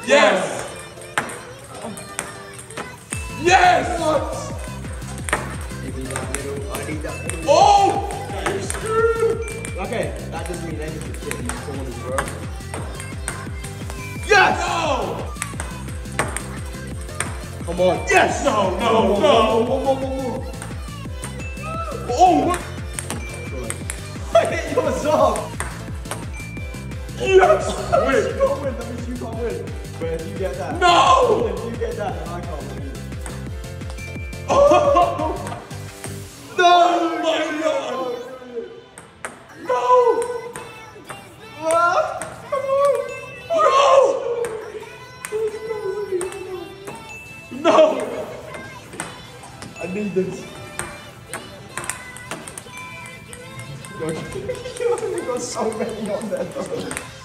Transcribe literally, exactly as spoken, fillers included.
Yes! Yes! What? Give me that middle. I need that middle. Oh! You're screwed! Okay, that doesn't mean anything. Yeah, these corners, bro. Yes! No! Come on. Yes! No, no, one no! More, one more, one more. Oh, what? I hit yours off. Yes! You Wait. can't win. That means you can't win. But if you get that. No! If you get that, then I can't win. Oh! No! Oh my god! No! What? Come on! No! No! I need this. You got so many on there.